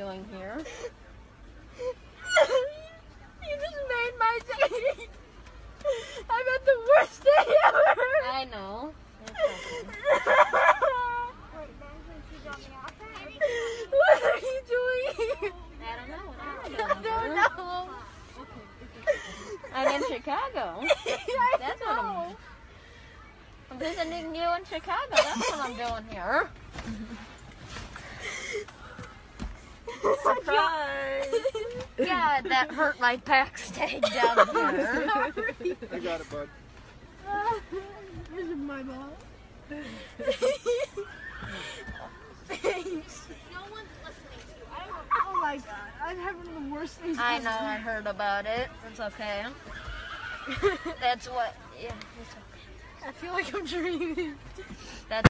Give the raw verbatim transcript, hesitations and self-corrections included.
doing here? You just made my day. I've had the worst day ever. I know. What are you doing? I don't know. What am I I doing don't here? know. I'm in Chicago. I That's know. what I'm I'm visiting you in Chicago. That's what I'm doing here. Surprise! Yeah, that hurt my backstage down here. I got it, bud. This is my mom. Thanks. No one's listening to you. I don't know. Oh my god, I'm having the worst days I ever. know, I heard about it. It's okay. That's what, yeah, it's okay. I feel like I'm dreaming. That's